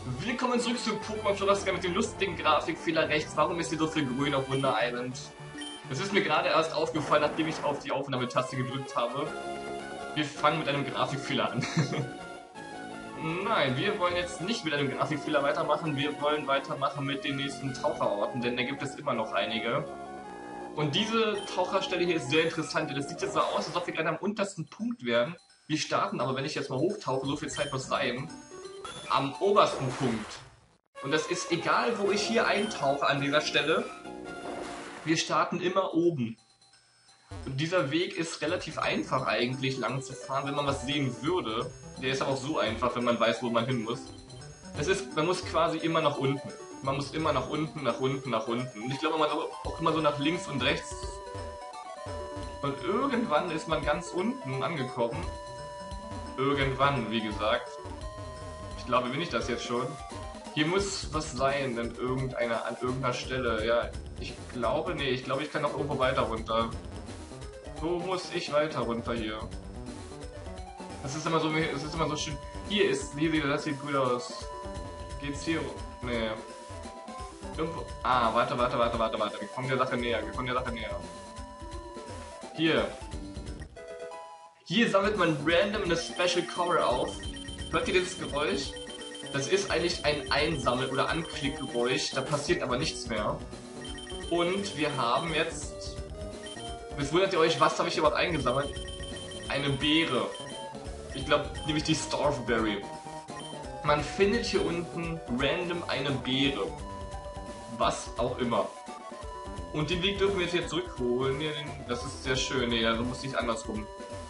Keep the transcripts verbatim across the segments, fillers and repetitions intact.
Willkommen zurück zu Pokémon Floresca mit dem lustigen Grafikfehler rechts. Warum ist hier so viel grün auf Wunder Island? Das ist mir gerade erst aufgefallen, nachdem ich auf die Aufnahmetaste gedrückt habe. Wir fangen mit einem Grafikfehler an. Nein, wir wollen jetzt nicht mit einem Grafikfehler weitermachen. Wir wollen weitermachen mit den nächsten Taucherorten, denn da gibt es immer noch einige. Und diese Taucherstelle hier ist sehr interessant, denn es sieht jetzt so aus, als ob wir gerade am untersten Punkt wären. Wir starten aber, wenn ich jetzt mal hochtauche, so viel Zeit muss sein, am obersten Punkt. Und das ist egal, wo ich hier eintauche an dieser Stelle. Wir starten immer oben. Und dieser Weg ist relativ einfach eigentlich lang zu fahren, wenn man was sehen würde. Der ist aber auch so einfach, wenn man weiß, wo man hin muss. Das ist, man muss quasi immer nach unten. Man muss immer nach unten, nach unten, nach unten. Und ich glaube, man auch immer so nach links und rechts. Und irgendwann ist man ganz unten angekommen. Irgendwann, wie gesagt. Ich glaube, bin ich das jetzt schon. Hier muss was sein, an irgendeiner, an irgendeiner Stelle. Ja, ich glaube, nee, ich glaube, ich kann noch irgendwo weiter runter. Wo muss ich weiter runter hier? Das ist immer so, das ist immer so schön. Hier ist, hier sieht das sieht gut aus. Geht's hier? Nee. Irgendwo. Ah, warte, warte, warte, warte, warte. Wir kommen der Sache näher, wir kommen der Sache näher. Hier. Hier sammelt man random eine Special Core auf. Hört ihr dieses Geräusch? Das ist eigentlich ein Einsammel- oder Anklickgeräusch, da passiert aber nichts mehr. Und wir haben jetzt... Jetzt wundert ihr euch, was habe ich überhaupt eingesammelt? Eine Beere. Ich glaube, nämlich die Starveberry. Man findet hier unten random eine Beere. Was auch immer. Und den Weg dürfen wir jetzt hier zurückholen. Das ist sehr schön. Nee, also muss ich andersrum.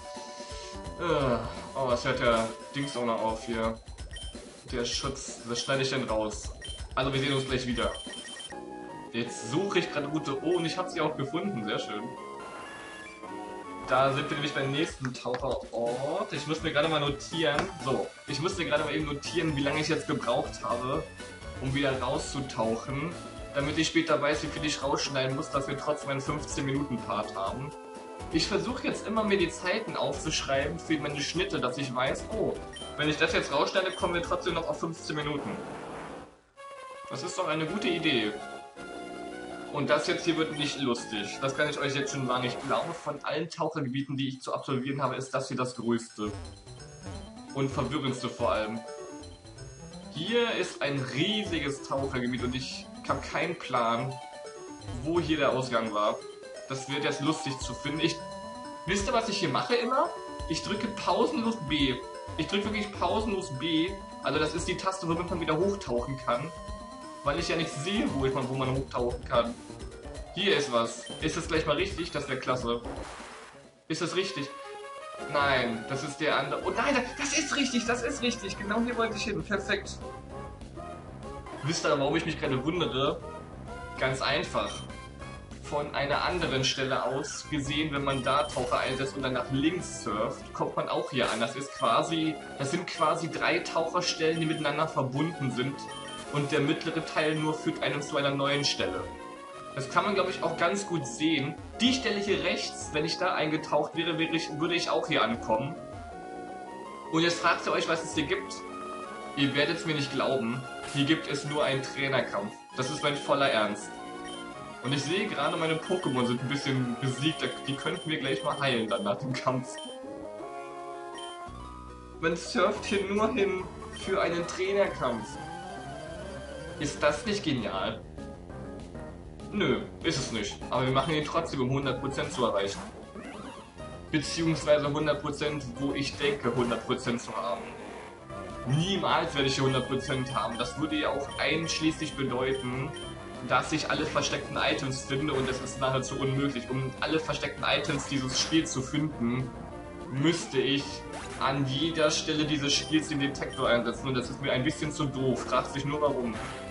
Oh, es hört der Dings auch noch auf hier. Der Schutz, das schneide ich dann raus. Also wir sehen uns gleich wieder. Jetzt suche ich gerade Route O und ich habe sie auch gefunden, sehr schön. Da sind wir nämlich beim nächsten Taucherort. Ich muss mir gerade mal notieren. So, ich muss mir gerade mal eben notieren, wie lange ich jetzt gebraucht habe, um wieder rauszutauchen. Damit ich später weiß, wie viel ich rausschneiden muss, dass wir trotzdem einen fünfzehn Minuten Part haben. Ich versuche jetzt immer mir die Zeiten aufzuschreiben für meine Schnitte, dass ich weiß, oh, wenn ich das jetzt rausschneide, kommen wir trotzdem noch auf fünfzehn Minuten. Das ist doch eine gute Idee. Und das jetzt hier wird nicht lustig. Das kann ich euch jetzt schon sagen. Ich glaube, von allen Tauchergebieten, die ich zu absolvieren habe, ist das hier das größte. Und verwirrendste vor allem. Hier ist ein riesiges Tauchergebiet und ich habe keinen Plan, wo hier der Ausgang war. Das wird jetzt lustig zu finden. Ich, wisst ihr, was ich hier mache immer? Ich drücke pausenlos B. Ich drücke wirklich pausenlos B. Also das ist die Taste, womit man wieder hochtauchen kann. Weil ich ja nicht sehe, wo, ich, wo man hochtauchen kann. Hier ist was. Ist das gleich mal richtig? Das wäre klasse. Ist das richtig? Nein, das ist der andere. Oh nein, das ist richtig, das ist richtig. Genau hier wollte ich hin. Perfekt. Wisst ihr, warum ich mich gerade wundere? Ganz einfach. Von einer anderen Stelle aus gesehen, wenn man da Taucher einsetzt und dann nach links surft, kommt man auch hier an. Das ist quasi, das sind quasi drei Taucherstellen, die miteinander verbunden sind und der mittlere Teil nur führt einem zu einer neuen Stelle. Das kann man, glaube ich, auch ganz gut sehen. Die Stelle hier rechts, wenn ich da eingetaucht wäre, wäre ich, würde ich auch hier ankommen. Und jetzt fragt ihr euch, was es hier gibt. Ihr werdet es mir nicht glauben. Hier gibt es nur einen Trainerkampf. Das ist mein voller Ernst. Und ich sehe gerade, meine Pokémon sind ein bisschen besiegt, die könnten wir gleich mal heilen dann nach dem Kampf. Man surft hier nur hin für einen Trainerkampf. Ist das nicht genial? Nö, ist es nicht. Aber wir machen ihn trotzdem, um hundert Prozent zu erreichen. Beziehungsweise hundert Prozent, wo ich denke, hundert Prozent zu haben. Niemals werde ich hier hundert Prozent haben. Das würde ja auch einschließlich bedeuten, dass ich alle versteckten Items finde und es ist nahezu unmöglich. Um alle versteckten Items dieses Spiels zu finden, müsste ich an jeder Stelle dieses Spiels den Detektor einsetzen und das ist mir ein bisschen zu doof. Fragt sich nur warum.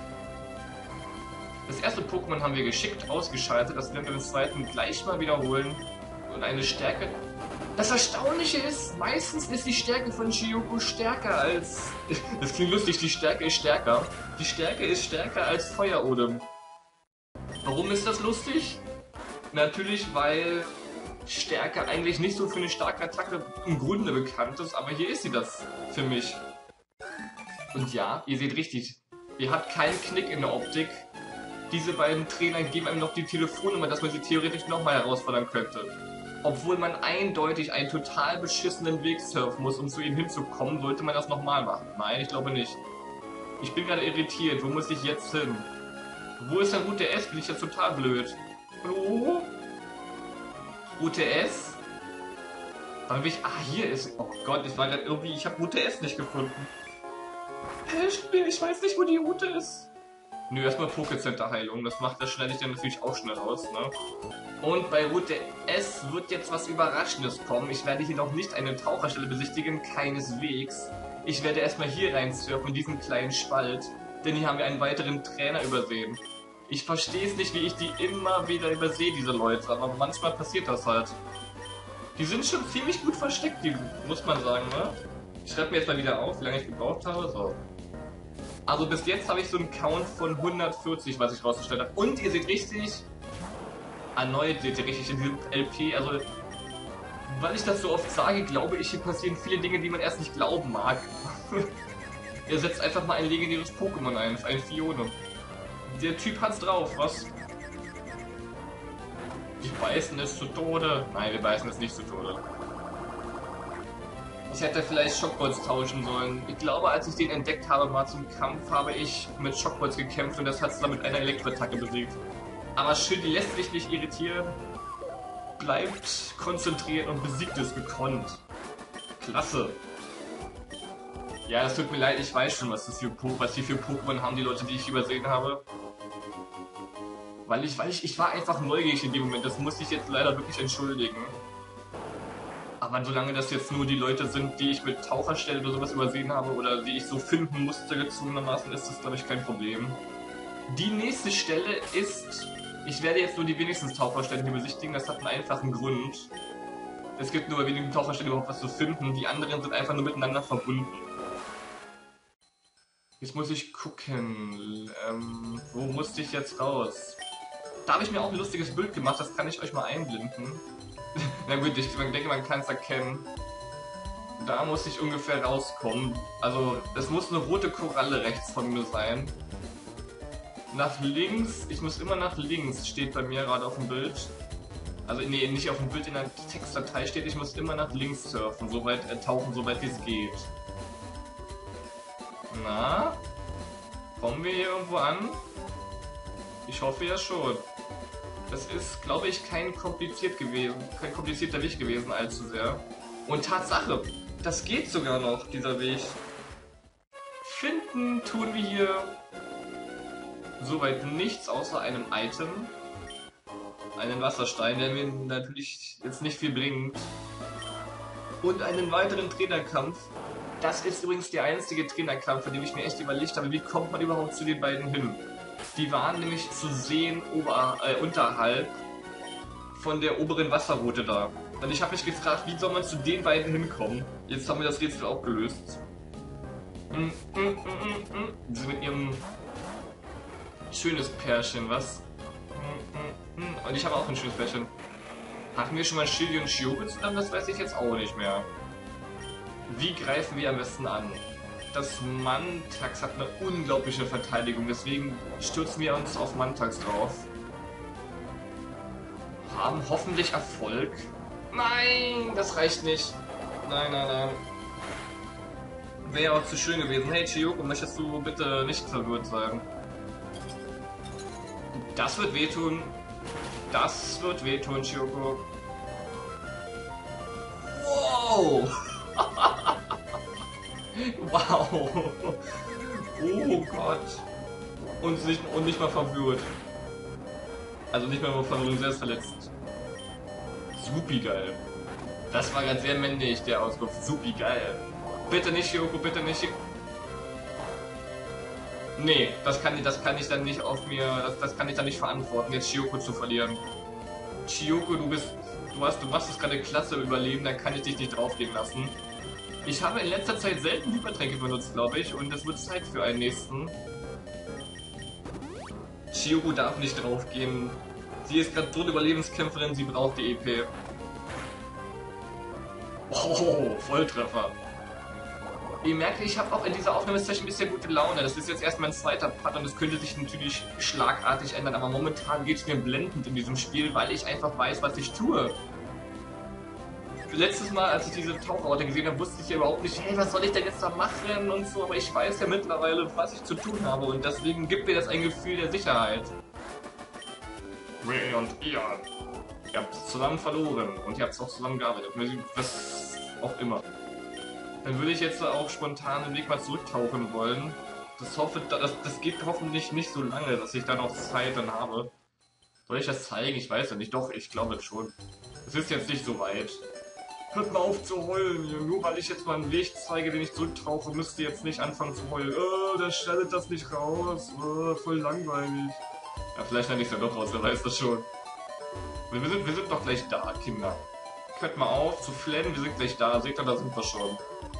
Das erste Pokémon haben wir geschickt ausgeschaltet, das werden wir im zweiten gleich mal wiederholen. Und eine Stärke... Das Erstaunliche ist, meistens ist die Stärke von Chiyoko stärker als... Das klingt lustig, die Stärke ist stärker. Die Stärke ist stärker als Feuerodem. Warum ist das lustig? Natürlich, weil Stärke eigentlich nicht so für eine starke Attacke im Grunde bekannt ist, aber hier ist sie das für mich. Und ja, ihr seht richtig, ihr habt keinen Knick in der Optik. Diese beiden Trainer geben einem noch die Telefonnummer, dass man sie theoretisch nochmal herausfordern könnte. Obwohl man eindeutig einen total beschissenen Weg surfen muss, um zu ihnen hinzukommen, sollte man das nochmal machen. Nein, ich glaube nicht. Ich bin gerade irritiert. Wo muss ich jetzt hin? Wo ist denn Route S? Bin ich jetzt total blöd. Hallo? Route S? Dann bin ich... Ah, hier ist... Oh Gott, ich war gerade irgendwie... Ich habe Route S nicht gefunden. Hä, Spiel, ich weiß nicht, wo die Route ist. Nö, erstmal Pokécenter-Heilung. Das macht, das schneide ich dann natürlich auch schnell raus, ne? Und bei Route S wird jetzt was Überraschendes kommen. Ich werde hier noch nicht eine Taucherstelle besichtigen, keineswegs. Ich werde erstmal hier rein surfen, in diesen kleinen Spalt. Denn hier haben wir einen weiteren Trainer übersehen. Ich verstehe es nicht, wie ich die immer wieder übersehe, diese Leute. Aber manchmal passiert das halt. Die sind schon ziemlich gut versteckt, die, muss man sagen, ne? Ich schreibe mir jetzt mal wieder auf, wie lange ich gebraucht habe. So. Also bis jetzt habe ich so einen Count von hundertvierzig, was ich rausgestellt habe. Und ihr seht richtig, erneut seht ihr richtig in diesem L P, also weil ich das so oft sage, glaube ich, hier passieren viele Dinge, die man erst nicht glauben mag. Er setzt einfach mal ein legendäres Pokémon ein, ein Fione. Der Typ hat's drauf, was? Wir beißen es zu Tode. Nein, wir beißen es nicht zu Tode. Ich hätte vielleicht Schockbolz tauschen sollen. Ich glaube, als ich den entdeckt habe, mal zum Kampf, habe ich mit Schockbolz gekämpft und das hat es dann mit einer Elektroattacke besiegt. Aber Schildi lässt sich nicht irritieren, bleibt konzentriert und besiegt es gekonnt. Klasse. Ja, das tut mir leid, ich weiß schon, was, das für po was die für Pokémon haben, die Leute, die ich übersehen habe. Weil ich, weil ich, ich war einfach neugierig in dem Moment, das muss ich jetzt leider wirklich entschuldigen. Aber solange das jetzt nur die Leute sind, die ich mit Taucherstellen oder sowas übersehen habe oder die ich so finden musste gezwungenermaßen, ist das, glaube ich, kein Problem. Die nächste Stelle ist... Ich werde jetzt nur die wenigsten Taucherstellen hier besichtigen, das hat einen einfachen Grund. Es gibt nur bei wenigen Taucherstellen überhaupt was zu finden, die anderen sind einfach nur miteinander verbunden. Jetzt muss ich gucken, ähm, wo musste ich jetzt raus? Da habe ich mir auch ein lustiges Bild gemacht, das kann ich euch mal einblenden. Na gut, ich denke, man kann es erkennen. Da muss ich ungefähr rauskommen. Also, es muss eine rote Koralle rechts von mir sein. Nach links, ich muss immer nach links, steht bei mir gerade auf dem Bild. Also, nee, nicht auf dem Bild, in der Textdatei steht, ich muss immer nach links surfen, soweit äh, tauchen, soweit wie es geht. Na? Kommen wir hier irgendwo an? Ich hoffe ja schon. Das ist, glaube ich, kein kompliziert gewesen, kein komplizierter Weg gewesen allzu sehr. Und Tatsache, das geht sogar noch, dieser Weg. Finden tun wir hier soweit nichts außer einem Item. Einen Wasserstein, der mir natürlich jetzt nicht viel bringt. Und einen weiteren Trainerkampf. Das ist übrigens der einzige Trainerkampf, von dem ich mir echt überlegt habe, wie kommt man überhaupt zu den beiden hin. Die waren nämlich zu sehen ober, äh, unterhalb von der oberen Wasserroute da. Und ich habe mich gefragt, wie soll man zu den beiden hinkommen? Jetzt haben wir das Rätsel auch gelöst. Mm, mm, mm, mm, mm. Sie sind mit ihrem schönes Pärchen, was? Mm, mm, mm. Und ich habe auch ein schönes Pärchen. Hatten wir schon mal Schildi und Chiyogo zusammen? Das weiß ich jetzt auch nicht mehr. Wie greifen wir am besten an? Das Mantax hat eine unglaubliche Verteidigung, deswegen stürzen wir uns auf Mantax drauf. Haben hoffentlich Erfolg. Nein, das reicht nicht. Nein, nein, nein. Wäre auch zu schön gewesen. Hey Chiyogo, möchtest du bitte nicht verwirrt sein? Das wird wehtun. Das wird wehtun, Chiyogo. Wow! Wow! Oh Gott! Und nicht, und nicht mal verwirrt. Also nicht mal von Verwirrung selbst verletzt. Supi geil. Das war ganz sehr männlich, der Ausruf. Supi geil. Bitte nicht, Chiyogo, bitte nicht. Nee, das kann, das kann ich dann nicht auf mir. Das, das kann ich dann nicht verantworten, jetzt Chiyogo zu verlieren. Chiyogo, du bist. Du hast, du machst es gerade klasse im Überleben, dann kann ich dich nicht draufgehen lassen. Ich habe in letzter Zeit selten Hypertränke benutzt, glaube ich, und es wird Zeit für einen nächsten. Chiyogo darf nicht draufgehen. Sie ist gerade tote Überlebenskämpferin, sie braucht die E P. Oh, Volltreffer. Ihr merkt, ich habe auch in dieser Aufnahmesession ein bisschen gute Laune. Das ist jetzt erst mein zweiter Part und es könnte sich natürlich schlagartig ändern, aber momentan geht es mir blendend in diesem Spiel, weil ich einfach weiß, was ich tue. Letztes Mal, als ich diese Taucherorte gesehen habe, wusste ich ja überhaupt nicht, hey, was soll ich denn jetzt da machen und so, aber ich weiß ja mittlerweile, was ich zu tun habe und deswegen gibt mir das ein Gefühl der Sicherheit. Ray und Ian, ihr habt zusammen verloren und ihr habt es auch zusammen gearbeitet, was auch immer. Dann würde ich jetzt auch spontan den Weg mal zurücktauchen wollen. Das, hoffe, das, das geht hoffentlich nicht so lange, dass ich dann auch Zeit dann habe. Soll ich das zeigen? Ich weiß ja nicht. Doch, ich glaube schon. Es ist jetzt nicht so weit. Hört mal auf zu heulen. Nur weil ich jetzt mal einen Weg zeige, den ich zurücktauche, müsst ihr jetzt nicht anfangen zu heulen. Oh, der schneidet das nicht raus. Oh, voll langweilig. Ja, vielleicht schneide ich es ja doch raus, wer weiß das schon. Wir sind, wir sind doch gleich da, Kinder. Hört mal auf zu flennen, wir sind gleich da. Seht ihr, da sind wir schon.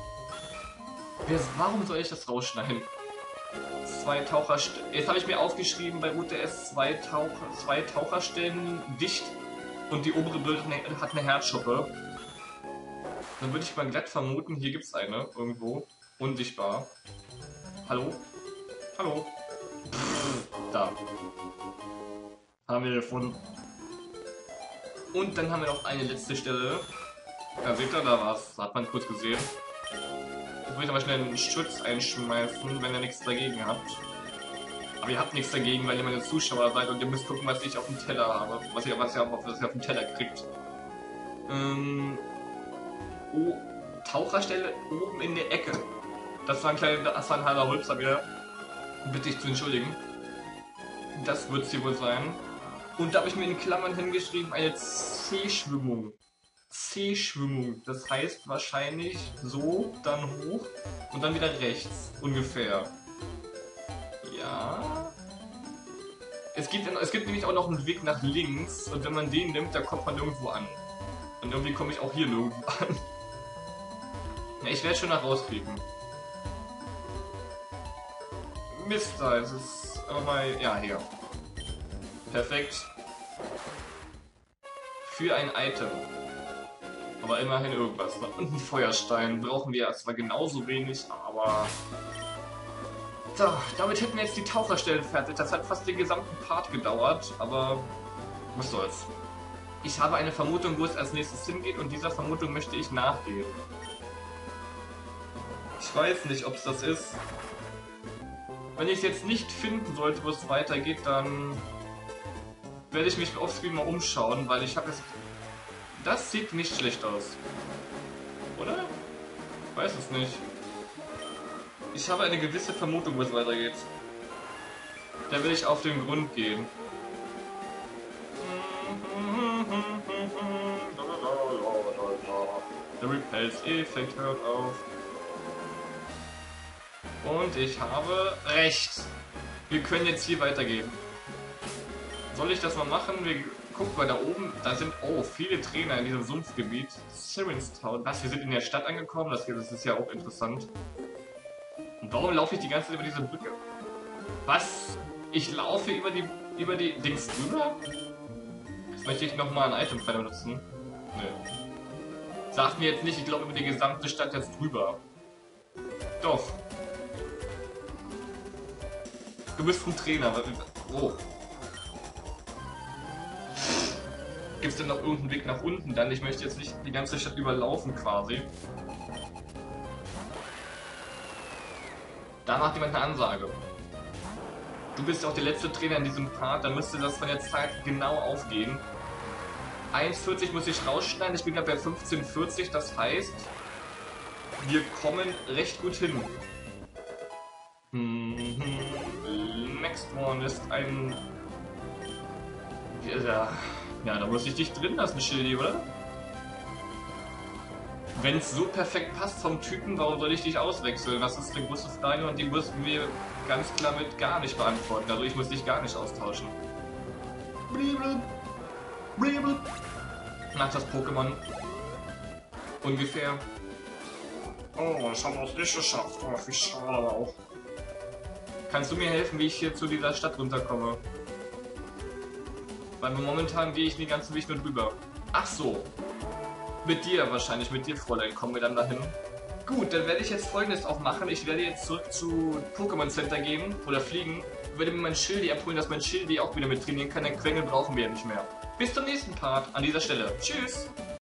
Warum soll ich das rausschneiden? Zwei Taucherstellen. Jetzt habe ich mir aufgeschrieben bei U T S zwei, Taucher, zwei Taucherstellen dicht und die obere Bild hat eine Herzschuppe. Dann würde ich mal glatt vermuten, hier gibt es eine irgendwo. Unsichtbar. Hallo? Hallo? Pff, da. Haben wir gefunden. Und dann haben wir noch eine letzte Stelle. Da seht ihr, da was. Hat man kurz gesehen. Ich würde aber schnell einen Schutz einschmeißen, wenn ihr nichts dagegen habt. Aber ihr habt nichts dagegen, weil ihr meine Zuschauer seid und ihr müsst gucken, was ich auf dem Teller habe. Was ihr, was ihr, auf, was ihr auf dem Teller kriegt. Ähm, oh, Taucherstelle oben in der Ecke. Das war ein kleiner, das war ein halber Rülpser wieder. Bitte ich zu entschuldigen. Das wird es hier wohl sein. Und da habe ich mir in Klammern hingeschrieben, eine C-Schwimmung. C-Schwimmung. Das heißt wahrscheinlich so, dann hoch und dann wieder rechts. Ungefähr. Ja. Es gibt, es gibt nämlich auch noch einen Weg nach links und wenn man den nimmt, da kommt man irgendwo an. Und irgendwie komme ich auch hier nirgendwo an. Ja, ich werde schon noch rauskriegen. Mist, da ist es. Aber mal. Ja, hier. Perfekt. Für ein Item. Aber immerhin irgendwas. Und einen Feuerstein brauchen wir zwar genauso wenig, aber... So, damit hätten wir jetzt die Taucherstellen fertig. Das hat fast den gesamten Part gedauert, aber was soll's. Ich habe eine Vermutung, wo es als nächstes hingeht und dieser Vermutung möchte ich nachgehen. Ich weiß nicht, ob es das ist. Wenn ich es jetzt nicht finden sollte, wo es weitergeht, dann werde ich mich offscreen mal umschauen, weil ich habe es... Das sieht nicht schlecht aus. Oder? Ich weiß es nicht. Ich habe eine gewisse Vermutung, wo es weitergeht. Da will ich auf den Grund gehen. Der Repels-Effekt hört auf. Und ich habe recht. Wir können jetzt hier weitergehen. Soll ich das mal machen? Wir gucken mal da oben. Da sind oh viele Trainer in diesem Sumpfgebiet. Sirenstown. Was? Wir sind in der Stadt angekommen. Das, das ist ja auch interessant. Und warum laufe ich die ganze Zeit über diese Brücke? Was? Ich laufe über die über die Dings drüber? Jetzt möchte ich nochmal ein Item benutzen. Nö. Sagt mir jetzt nicht, ich glaube über die gesamte Stadt jetzt drüber. Doch. Du bist ein Trainer. Oh. Gibt es denn noch irgendeinen Weg nach unten dann? Ich möchte jetzt nicht die ganze Stadt überlaufen quasi. Da macht jemand eine Ansage. Du bist auch der letzte Trainer in diesem Part, dann müsste das von der Zeit genau aufgehen. eins vierzig muss ich rausschneiden, ich bin gerade bei fünfzehn vierzig, das heißt, wir kommen recht gut hin. Next one ist ein... Ja, ja, da muss ich dich drin lassen, Schildi, oder? Wenn es so perfekt passt vom Typen, warum soll ich dich auswechseln? Das ist eine große Frage und die müssen wir ganz klar mit gar nicht beantworten. Also ich muss dich gar nicht austauschen. Macht das Pokémon ungefähr. Oh, das haben wir auch nicht geschafft. Oh, wie schade aber auch. Kannst du mir helfen, wie ich hier zu dieser Stadt runterkomme? Weil momentan gehe ich den ganzen Weg nur drüber. Ach so. Mit dir wahrscheinlich, mit dir, Fräulein, kommen wir dann dahin. Gut, dann werde ich jetzt Folgendes auch machen. Ich werde jetzt zurück zu Pokémon Center gehen oder fliegen. Ich werde mir mein Schildi abholen, dass mein Schildi auch wieder mit trainieren kann. Den Quengel brauchen wir ja nicht mehr. Bis zum nächsten Part an dieser Stelle. Tschüss!